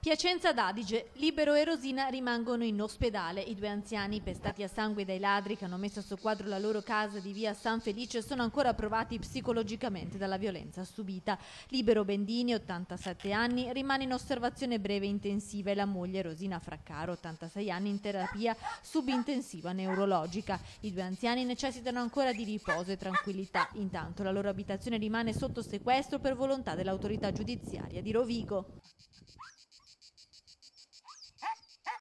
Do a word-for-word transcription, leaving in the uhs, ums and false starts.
Piacenza d'Adige, Libero e Rosina rimangono in ospedale. I due anziani pestati a sangue dai ladri che hanno messo a soqquadro la loro casa di via San Felice sono ancora provati psicologicamente dalla violenza subita. Libero Bendini, ottantasette anni, rimane in osservazione breve intensiva e la moglie Rosina Fraccaro, ottantasei anni, in terapia subintensiva neurologica. I due anziani necessitano ancora di riposo e tranquillità. Intanto la loro abitazione rimane sotto sequestro per volontà dell'autorità giudiziaria di Rovigo.